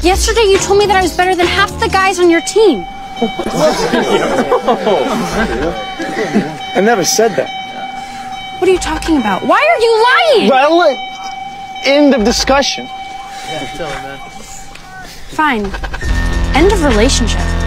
Yesterday you told me that I was better than half the guys on your team. I never said that. What are you talking about? Why are you lying? Well, end of discussion. Fine. End of relationship.